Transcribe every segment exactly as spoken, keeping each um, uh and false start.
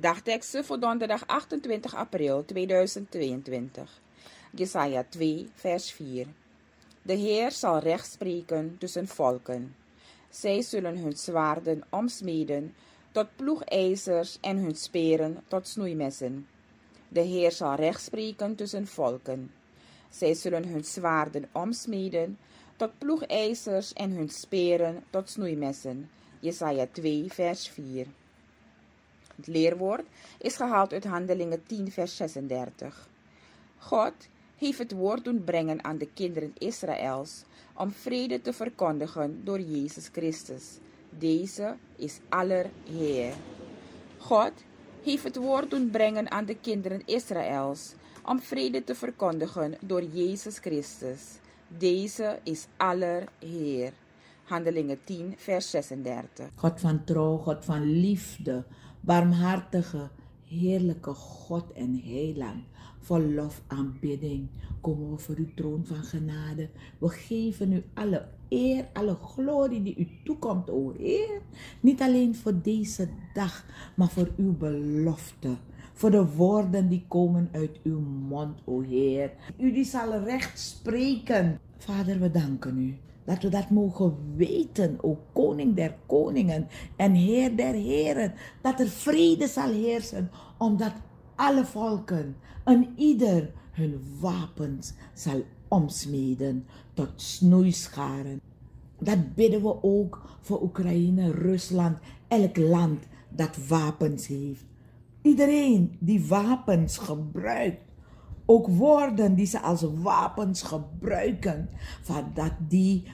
Dagteksten voor donderdag achtentwintig april tweeduizend tweeëntwintig. Jesaja twee, vers vier. De Heer zal recht spreken tussen volken. Zij zullen hun zwaarden omsmeden tot ploegijzers en hun speren tot snoeimessen. De Heer zal recht spreken tussen volken. Zij zullen hun zwaarden omsmeden tot ploegijzers en hun speren tot snoeimessen. Jesaja twee, vers vier. Het leerwoord is gehaald uit Handelingen tien, vers zesendertig. God heeft het woord doen brengen aan de kinderen Israëls om vrede te verkondigen door Jezus Christus. Deze is aller Heer. God heeft het woord doen brengen aan de kinderen Israëls om vrede te verkondigen door Jezus Christus. Deze is aller Heer. Handelingen tien, vers zesendertig. God van trouw, God van liefde, barmhartige, heerlijke God en heiland. Vol lof, aanbidding komen we voor uw troon van genade. We geven u alle eer, alle glorie die u toekomt, o Heer. Niet alleen voor deze dag, maar voor uw belofte. Voor de woorden die komen uit uw mond, o Heer. U die zal recht spreken. Vader, we danken u dat we dat mogen weten, o Koning der koningen en Heer der heren. Dat er vrede zal heersen, omdat alle volken en ieder hun wapens zal omsmeden tot snoeischaren. Dat bidden we ook voor Oekraïne, Rusland, elk land dat wapens heeft. Iedereen die wapens gebruikt, ook woorden die ze als wapens gebruiken, van dat die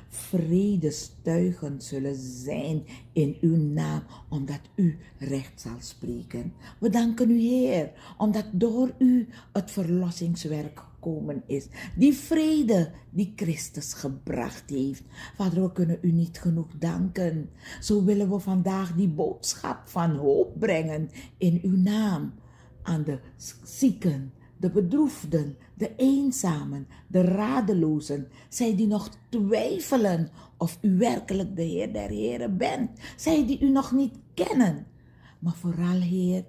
vredestuigen zullen zijn in uw naam, omdat u recht zal spreken. We danken u, Heer, omdat door u het verlossingswerk gekomen is. Die vrede die Christus gebracht heeft. Vader, we kunnen u niet genoeg danken. Zo willen we vandaag die boodschap van hoop brengen in uw naam aan de zieken, de bedroefden, de eenzamen, de radelozen, zij die nog twijfelen of u werkelijk de Heer der Heren bent, zij die u nog niet kennen. Maar vooral, Heer,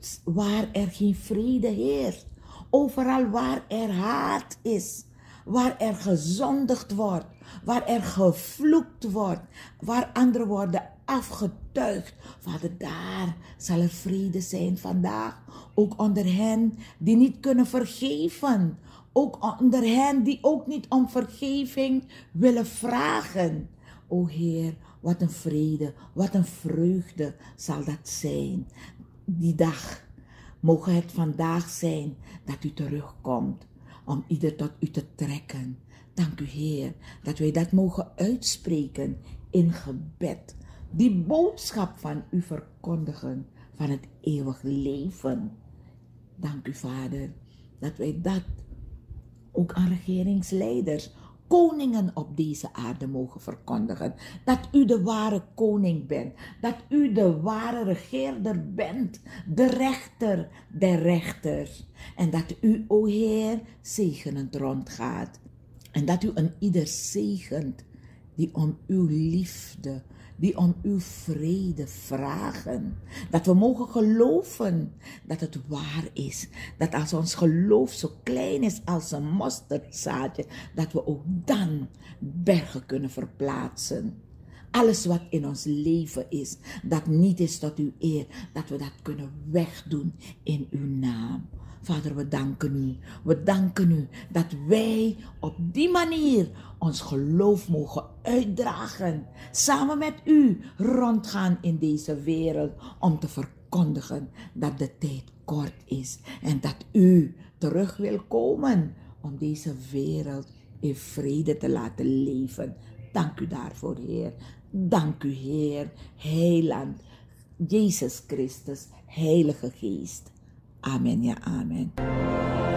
waar er geen vrede heerst, overal waar er haat is, waar er gezondigd wordt, waar er gevloekt wordt, waar andere worden afgetuigd. Vader, daar zal er vrede zijn vandaag. Ook onder hen die niet kunnen vergeven. Ook onder hen die ook niet om vergeving willen vragen. O Heer, wat een vrede, wat een vreugde zal dat zijn. Die dag, mogen het vandaag zijn dat u terugkomt om ieder tot u te trekken. Dank u, Heer, dat wij dat mogen uitspreken in gebed. Die boodschap van u verkondigen, van het eeuwig leven. Dank u, Vader, dat wij dat ook aan regeringsleiders, koningen op deze aarde mogen verkondigen. Dat u de ware koning bent. Dat u de ware regeerder bent. De rechter der rechters. En dat u, o Heer, zegenend rondgaat. En dat u een ieder zegent die om uw liefde, die om uw vrede vragen. Dat we mogen geloven dat het waar is. Dat als ons geloof zo klein is als een mosterdzaadje, dat we ook dan bergen kunnen verplaatsen. Alles wat in ons leven is, dat niet is tot uw eer, dat we dat kunnen wegdoen in uw naam. Vader, we danken u. We danken u dat wij op die manier ons geloof mogen uitdragen. Samen met u rondgaan in deze wereld om te verkondigen dat de tijd kort is. En dat u terug wil komen om deze wereld in vrede te laten leven. Dank u daarvoor, Heer. Dank u, Heer, heiland, Jezus Christus, Heilige Geest. Amen, ja, amen.